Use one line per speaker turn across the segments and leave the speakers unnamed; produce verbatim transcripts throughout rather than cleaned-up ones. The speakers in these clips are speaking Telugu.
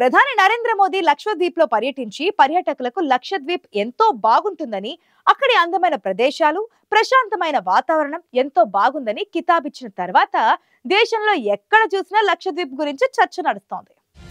ప్రధాని నరేంద్ర మోదీ లక్షద్వీప్ లో పర్యటించి పర్యాటకులకు లక్షద్వీప్ ఎంతో బాగుంటుందని, అక్కడి అందమైన ప్రదేశాలు, ప్రశాంతమైన వాతావరణం ఎంతో బాగుందని కితాబిచ్చిన తర్వాత దేశంలో ఎక్కడ చూసినా లక్షద్వీప్ గురించి చర్చ నడుస్తోంది.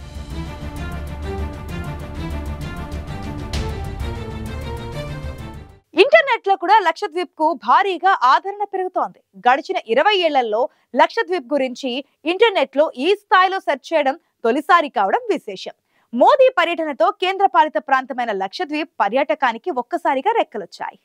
ఇంటర్నెట్ లో కూడా లక్షద్వీప్ కు భారీగా ఆదరణ పెరుగుతోంది. గడిచిన ఇరవై ఏళ్లలో లక్షద్వీప్ గురించి ఇంటర్నెట్ లో ఈ స్థాయిలో సెర్చ్ చేయడం తొలిసారి కావడం విశేషం. మోదీ పర్యటనతో కేంద్ర పాలిత ప్రాంతమైన లక్షద్వీప్ పర్యాటకానికి ఒక్కసారిగా రెక్కలొచ్చాయి.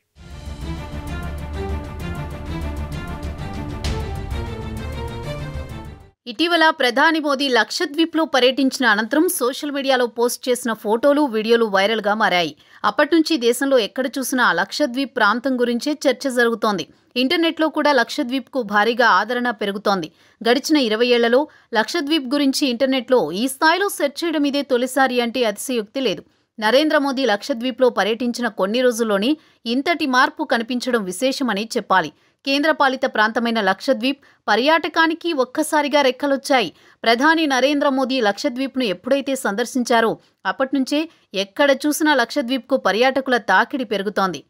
ఇటీవల ప్రధాని మోదీ లక్షద్వీప్ లో పర్యటించిన అనంతరం సోషల్ మీడియాలో పోస్ట్ చేసిన ఫోటోలు, వీడియోలు వైరల్ గా మారాయి. అప్పటి నుంచి దేశంలో ఎక్కడ చూసినా లక్షద్వీప్ ప్రాంతం గురించే చర్చ జరుగుతోంది. ఇంటర్నెట్లో కూడా లక్షద్వీప్ కు భారీగా ఆదరణ పెరుగుతోంది. గడిచిన ఇరవై ఏళ్లలో లక్షద్వీప్ గురించి ఇంటర్నెట్లో ఈ స్థాయిలో సెర్చ్ చేయడం ఇదే తొలిసారి అంటే అతిశయోక్తి లేదు. నరేంద్ర మోదీ లక్షద్వీప్లో పర్యటించిన కొన్ని రోజుల్లోనే ఇంతటి మార్పు కనిపించడం విశేషమని చెప్పాలి. కేంద్రపాలిత ప్రాంతమైన లక్షద్వీప్ పర్యాటకానికి ఒక్కసారిగా రెక్కలొచ్చాయి. ప్రధాని నరేంద్ర మోదీ లక్షద్వీప్ను ఎప్పుడైతే సందర్శించారో అప్పట్నుంచే ఎక్కడ చూసినా లక్షద్వీప్కు పర్యాటకుల తాకిడి పెరుగుతోంది.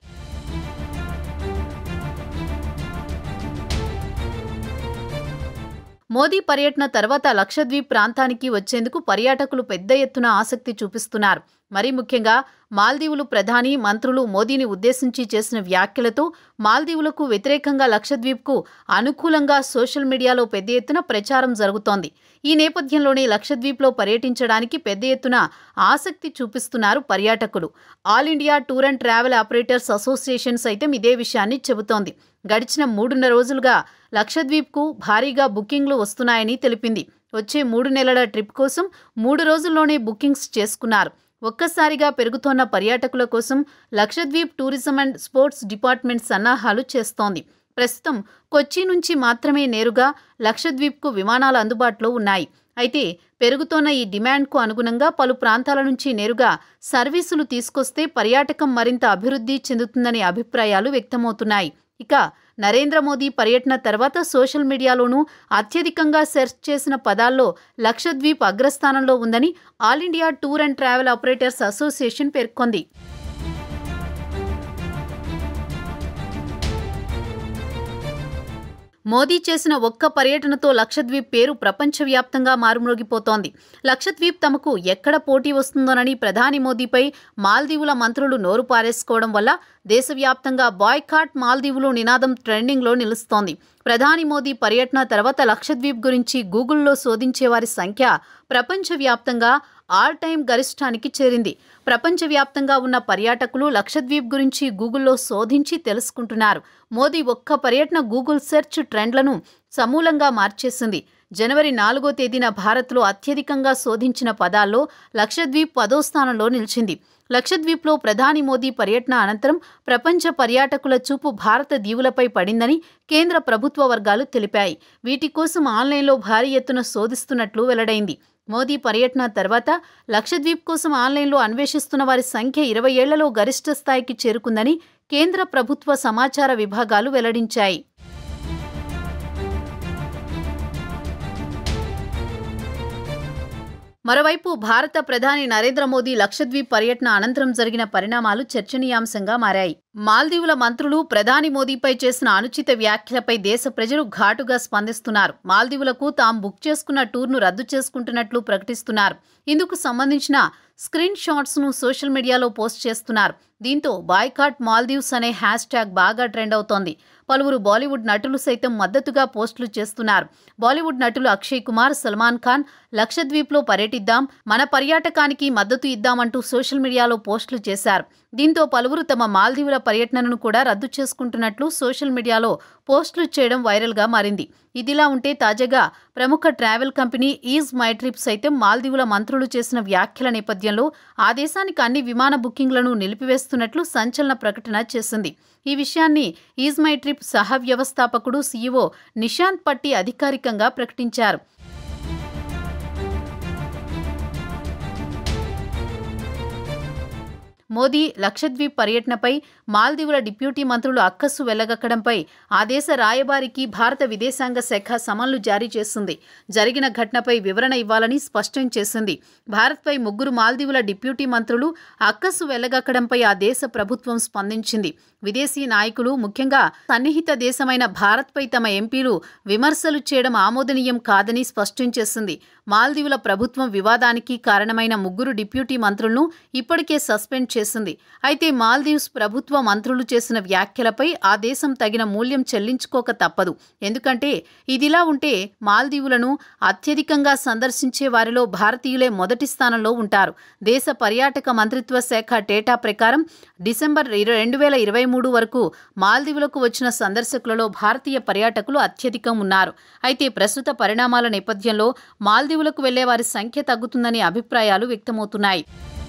మోదీ పర్యటన తర్వాత లక్షద్వీప్ ప్రాంతానికి వచ్చేందుకు పర్యాటకులు పెద్ద ఎత్తున ఆసక్తి చూపిస్తున్నారు. మరీ ముఖ్యంగా మాల్దీవులు ప్రధాని, మంత్రులు మోదీని ఉద్దేశించి చేసిన వ్యాఖ్యలతో మాల్దీవులకు వ్యతిరేకంగా లక్షద్వీప్కు అనుకూలంగా సోషల్ మీడియాలో పెద్ద ఎత్తున ప్రచారం జరుగుతోంది. ఈ నేపథ్యంలోనే లక్షద్వీప్లో పర్యటించడానికి పెద్ద ఎత్తున ఆసక్తి చూపిస్తున్నారు పర్యాటకులు. All India tour and travel operators association సైతం ఇదే విషయాన్ని చెబుతోంది. గడిచిన మూడున్నర రోజులుగా లక్షద్వీప్కు భారీగా బుకింగ్లు వస్తున్నాయని తెలిపింది. వచ్చే మూడు నెలల ట్రిప్ కోసం మూడు రోజుల్లోనే బుకింగ్స్ చేసుకున్నారు. ఒక్కసారిగా పెరుగుతోన్న పర్యాటకుల కోసం Lakshadweep tourism and sports department సన్నాహాలు చేస్తోంది. ప్రస్తుతం కొచ్చి నుంచి మాత్రమే నేరుగా లక్షద్వీప్కు విమానాలు అందుబాటులో ఉన్నాయి. అయితే పెరుగుతోన్న ఈ డిమాండ్కు అనుగుణంగా పలు ప్రాంతాల నుంచి నేరుగా సర్వీసులు తీసుకొస్తే పర్యాటకం మరింత అభివృద్ధి చెందుతుందనే అభిప్రాయాలు వ్యక్తమవుతున్నాయి. ఇక నరేంద్ర మోదీ పర్యటన తర్వాత సోషల్ మీడియాలోనూ అత్యధికంగా సెర్చ్ చేసిన పదాల్లో లక్షద్వీప్ అగ్రస్థానంలో ఉందని all India tour and travel operators association పేర్కొంది. మోదీ చేసిన ఒక్క పర్యటనతో లక్షద్వీప్ పేరు ప్రపంచవ్యాప్తంగా మారుమ్రోగిపోతోంది. లక్షద్వీప్ తమకు ఎక్కడ పోటీ వస్తుందోనని ప్రధాని మోదీపై మాల్దీవుల మంత్రులు నోరు పారేసుకోవడం వల్ల దేశవ్యాప్తంగా బాయ్కాట్ మాల్దీవులు నినాదం ట్రెండింగ్లో నిలుస్తోంది. ప్రధాని మోదీ పర్యటన తర్వాత లక్షద్వీప్ గురించి గూగుల్లో శోధించేవారి సంఖ్య ప్రపంచవ్యాప్తంగా ఆల్ టైమ్ గరిష్టానికి చేరింది. ప్రపంచవ్యాప్తంగా ఉన్న పర్యాటకులు లక్షద్వీప్ గురించి గూగుల్లో శోధించి తెలుసుకుంటున్నారు. మోదీ ఒక్క పర్యటన గూగుల్ సెర్చ్ ట్రెండ్లను సమూలంగా మార్చేసింది. జనవరి నాలుగో తేదీన భారత్లో అత్యధికంగా శోధించిన పదాల్లో లక్షద్వీప్ పదో స్థానంలో నిలిచింది. లక్షద్వీప్లో ప్రధాని మోదీ పర్యటన అనంతరం ప్రపంచ పర్యాటకుల చూపు భారత దీవులపై పడిందని కేంద్ర ప్రభుత్వ వర్గాలు తెలిపాయి. వీటి కోసం ఆన్లైన్లో భారీ ఎత్తున శోధిస్తున్నట్లు వెల్లడైంది. మోదీ పర్యటన తర్వాత లక్షద్వీప్ కోసం ఆన్లైన్లో అన్వేషిస్తున్న వారి సంఖ్య ఇరవై ఏళ్లలో గరిష్ట స్థాయికి చేరుకుందని కేంద్ర ప్రభుత్వ సమాచార విభాగాలు వెల్లడించాయి. మరోవైపు భారత ప్రధాని నరేంద్ర మోదీ లక్షద్వీప్ పర్యటన అనంతరం జరిగిన పరిణామాలు చర్చనీయాంశంగా మారాయి. మాల్దీవుల మంత్రులు ప్రధాని మోదీపై చేసిన అనుచిత వ్యాఖ్యలపై దేశ ప్రజలు ఘాటుగా స్పందిస్తున్నారు. మాల్దీవులకు తాము బుక్ చేసుకున్న టూర్ను రద్దు చేసుకుంటున్నట్లు ప్రకటిస్తున్నారు. ఇందుకు సంబంధించిన స్క్రీన్ షాట్స్ ను సోషల్ మీడియాలో పోస్ట్ చేస్తున్నారు. దీంతో బాయ్కాట్ మాల్దీవ్స్ అనే హ్యాష్ ట్యాగ్ బాగా ట్రెండ్ అవుతోంది. పలువురు బాలీవుడ్ నటులు సైతం మద్దతుగా పోస్టులు చేస్తున్నారు. బాలీవుడ్ నటులు అక్షయ్ కుమార్, సల్మాన్ ఖాన్ లక్షద్వీప్లో పర్యటిద్దాం, మన పర్యాటకానికి మద్దతు ఇద్దామంటూ సోషల్ మీడియాలో పోస్టులు చేశారు. దీంతో పలువురు తమ మాల్దీవుల పర్యటనను కూడా రద్దు చేసుకుంటున్నట్లు సోషల్ మీడియాలో పోస్టులు చేయడం వైరల్గా మారింది. ఇదిలా ఉంటే తాజాగా ప్రముఖ travel company Ease My Trip సైతం మాల్దీవుల మంత్రులు చేసిన వ్యాఖ్యల నేపథ్యంలో ఆ దేశానికి అన్ని విమాన బుకింగ్లను నిలిపివేస్తున్నట్లు సంచలన ప్రకటన చేసింది. ఈ విషయాన్ని ఈజ్ మై ట్రిప్ సహ వ్యవస్థాపకుడు సీఈఓ నిశాంత్ పట్టి అధికారికంగా ప్రకటించారు. మోదీ లక్షద్వీప్ పర్యటనపై మాల్దీవుల డిప్యూటీ మంత్రులు అక్కసు వెళ్లగక్కడంపై ఆ దేశ రాయబారికి భారత విదేశాంగ శాఖ సమన్లు జారీ చేసింది. జరిగిన ఘటనపై వివరణ ఇవ్వాలని స్పష్టం చేసింది. భారత్పై ముగ్గురు మాల్దీవుల డిప్యూటీ మంత్రులు అక్కసు వెళ్లగక్కడంపై ఆ దేశ ప్రభుత్వం స్పందించింది. విదేశీ నాయకులు, ముఖ్యంగా సన్నిహిత దేశమైన భారత్పై తమ ఎంపీలు విమర్శలు చేయడం ఆమోదనీయం కాదని స్పష్టం చేసింది. మాల్దీవుల ప్రభుత్వం వివాదానికి కారణమైన ముగ్గురు డిప్యూటీ మంత్రులను ఇప్పటికే సస్పెండ్ చేసింది. అయితే మాల్దీవ్స్ ప్రభుత్వ మంత్రులు చేసిన వ్యాఖ్యలపై ఆ దేశం తగిన మూల్యం చెల్లించుకోక తప్పదు. ఎందుకంటే ఇదిలా ఉంటే మాల్దీవులను అత్యధికంగా సందర్శించే వారిలో భారతీయులే మొదటి స్థానంలో ఉంటారు. దేశ పర్యాటక మంత్రిత్వ శాఖ డేటా ప్రకారం డిసెంబర్ రెండు వేల ఇరవై మూడు వరకు మాల్దీవులకు వచ్చిన సందర్శకులలో భారతీయ పర్యాటకులు అత్యధికం ఉన్నారు. అయితే ప్రస్తుత పరిణామాల నేపథ్యంలో మాల్దీవులకు వెళ్లే వారి సంఖ్య తగ్గుతుందనే అభిప్రాయాలు వ్యక్తమవుతున్నాయి.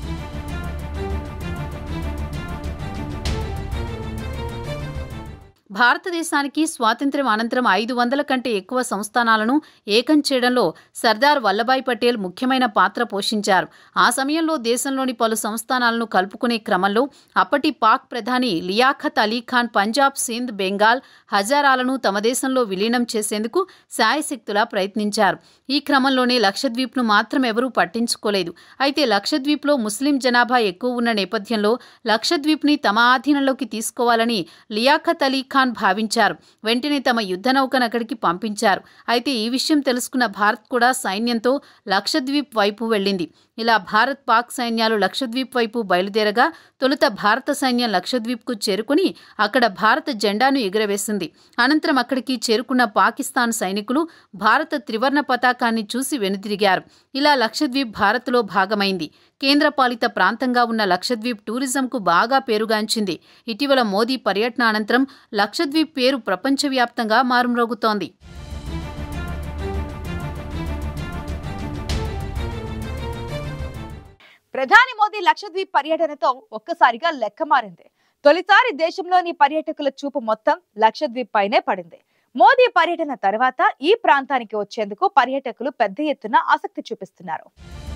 భారతదేశానికి స్వాతంత్ర్యం అనంతరం ఐదు వందల కంటే ఎక్కువ సంస్థానాలను ఏకం చేయడంలో సర్దార్ వల్లభాయ్ పటేల్ ముఖ్యమైన పాత్ర పోషించారు. ఆ సమయంలో దేశంలోని పలు సంస్థానాలను కలుపుకునే క్రమంలో అప్పటి పాక్ ప్రధాని లియాఖత్ అలీ ఖాన్ పంజాబ్, సింధ్, బెంగాల్, హజారాలను తమ దేశంలో విలీనం చేసేందుకు శాయశక్తులా ప్రయత్నించారు. ఈ క్రమంలోనే లక్షద్వీప్ను మాత్రం ఎవరూ పట్టించుకోలేదు. అయితే లక్షద్వీప్లో ముస్లిం జనాభా ఎక్కువ ఉన్న నేపథ్యంలో లక్షద్వీప్ని తమ ఆధీనంలోకి తీసుకోవాలని లియాఖత్ అలీ ఖాన్ భావించారు. వెంటనే తమ యుద్ధ నౌకను అక్కడికి పంపించారు. అయితే ఈ విషయం తెలుసుకున్న భారత్ కూడా సైన్యంతో లక్షద్వీప్ వైపు వెళ్ళింది. ఇలా భారత్, పాక్ సైన్యాలు లక్షద్వీప్ వైపు బయలుదేరగా తొలుత భారత సైన్యం లక్షద్వీప్కు చేరుకుని అక్కడ భారత జెండాను ఎగురవేసింది. అనంతరం అక్కడికి చేరుకున్న పాకిస్తాన్ సైనికులు భారత త్రివర్ణ పతాకాన్ని చూసి వెనుదిరిగారు. ఇలా లక్షద్వీప్ భారత్లో భాగమైంది. కేంద్రపాలిత ప్రాంతంగా ఉన్న లక్షద్వీప్ టూరిజంకు బాగా పేరుగాంచింది. ఇటీవల మోదీ పర్యటన అనంతరం లక్షద్వీప్ పేరు ప్రపంచవ్యాప్తంగా మారుమ్రోగుతోంది.
ప్రధాని మోదీ లక్షద్వీప్ పర్యటనతో ఒక్కసారిగా లెక్క మారింది. తొలిసారి దేశంలోని పర్యాటకుల చూపు మొత్తం లక్షద్వీప్ పైనే పడింది. మోదీ పర్యటన తర్వాత ఈ ప్రాంతానికి వచ్చేందుకు పర్యాటకులు పెద్ద ఎత్తున ఆసక్తి చూపిస్తున్నారు.